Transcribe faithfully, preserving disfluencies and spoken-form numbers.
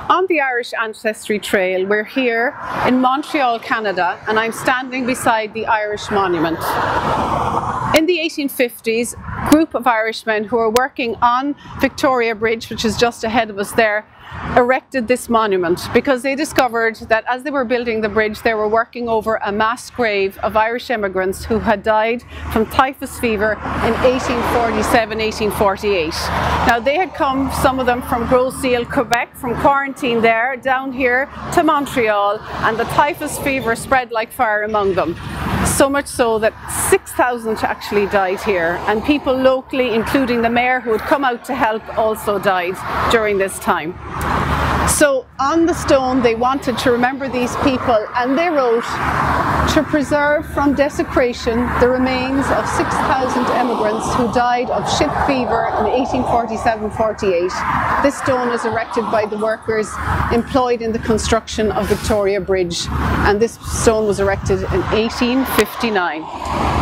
On the Irish Ancestry Trail, we're here in Montreal, Canada, and I'm standing beside the Irish Monument. In the eighteen fifties, a group of Irishmen who were working on Victoria Bridge, which is just ahead of us there, erected this monument because they discovered that as they were building the bridge, they were working over a mass grave of Irish immigrants who had died from typhus fever in eighteen forty-seven eighteen forty-eight. Now they had come, some of them from Quebec, from quarantine there, down here to Montreal, and the typhus fever spread like fire among them. So much so that six thousand actually died here, and people locally, including the mayor who had come out to help, also died during this time. So on the stone they wanted to remember these people, and they wrote, "To preserve from desecration the remains of six thousand immigrants who died of ship fever in eighteen forty-seven forty-eight. This stone was erected by the workers employed in the construction of Victoria Bridge, and this stone was erected in eighteen fifty-nine.